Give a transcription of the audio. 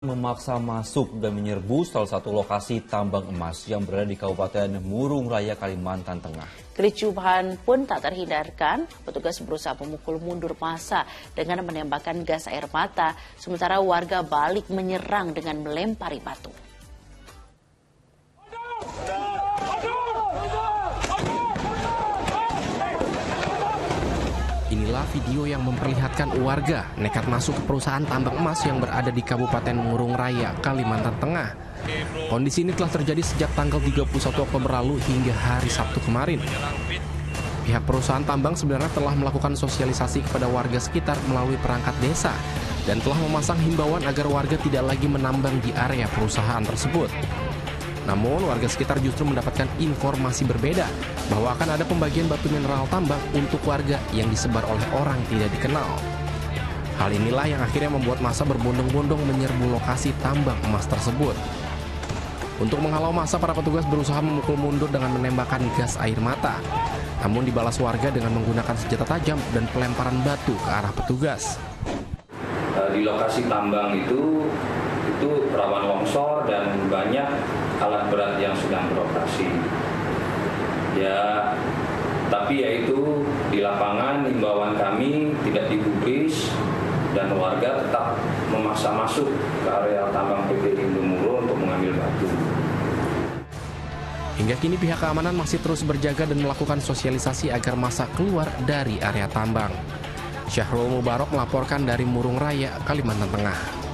Memaksa masuk dan menyerbu salah satu lokasi tambang emas yang berada di Kabupaten Murung Raya, Kalimantan Tengah. Kericuhan pun tak terhindarkan, petugas berusaha memukul mundur massa dengan menembakkan gas air mata, sementara warga balik menyerang dengan melempari batu. Inilah video yang memperlihatkan warga nekat masuk ke perusahaan tambang emas yang berada di Kabupaten Murung Raya, Kalimantan Tengah. Kondisi ini telah terjadi sejak tanggal 31 Oktober lalu hingga hari Sabtu kemarin. Pihak perusahaan tambang sebenarnya telah melakukan sosialisasi kepada warga sekitar melalui perangkat desa dan telah memasang himbauan agar warga tidak lagi menambang di area perusahaan tersebut. Namun warga sekitar justru mendapatkan informasi berbeda bahwa akan ada pembagian batu mineral tambang untuk warga yang disebar oleh orang tidak dikenal. Hal inilah yang akhirnya membuat massa berbondong-bondong menyerbu lokasi tambang emas tersebut. Untuk menghalau massa, para petugas berusaha memukul mundur dengan menembakkan gas air mata. Namun dibalas warga dengan menggunakan senjata tajam dan pelemparan batu ke arah petugas. Di lokasi tambang itu rawan longsor dan banyak alat berat yang sedang beroperasi. Ya, tapi yaitu di lapangan himbauan kami tidak digubris dan warga tetap memaksa masuk ke area tambang PT Indomuro untuk mengambil batu. Hingga kini pihak keamanan masih terus berjaga dan melakukan sosialisasi agar massa keluar dari area tambang. Syahrul Mubarok melaporkan dari Murung Raya, Kalimantan Tengah.